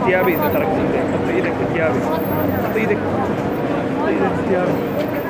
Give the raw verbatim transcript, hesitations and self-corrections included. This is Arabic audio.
ثيابي اذا تركت ايدك، حط ايدك في ثيابي، حط ايدك، حط ايدك في ثيابي.